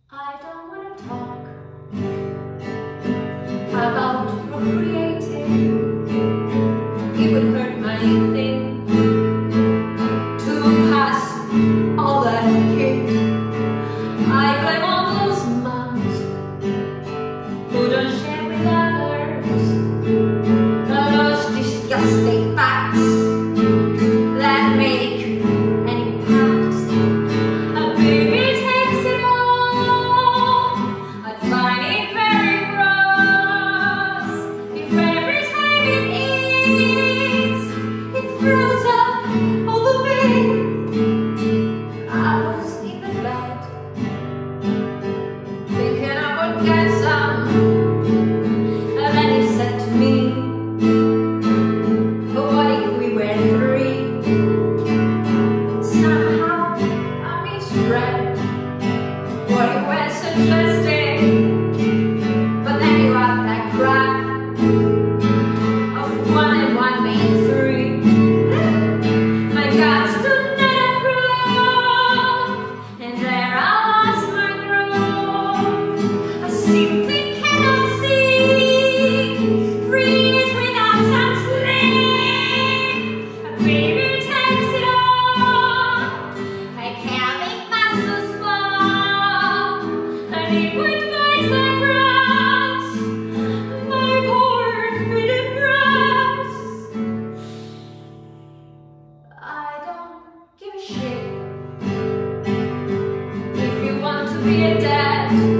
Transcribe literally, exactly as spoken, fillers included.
I don't want to talk about procreating. It would hurt my thing to pass all that kick. I blame all those moms who don't share with others those disgusting facts that make an impact. A baby takes it all. I find it very gross if every time it eats, it throws up all the me. I was in the bed thinking I would get some, and then he said to me, but what if we were three? Somehow I misread what you were suggesting, but then you had that crap of one and one made three. My guts do not approve, and there I lost my groove. I simply cannot see three years without some sleep. A baby takes it all. I can't make muscles fall, and it would bite my breasts, my poor fitted breasts. I don't give a shit if you want to be a dad.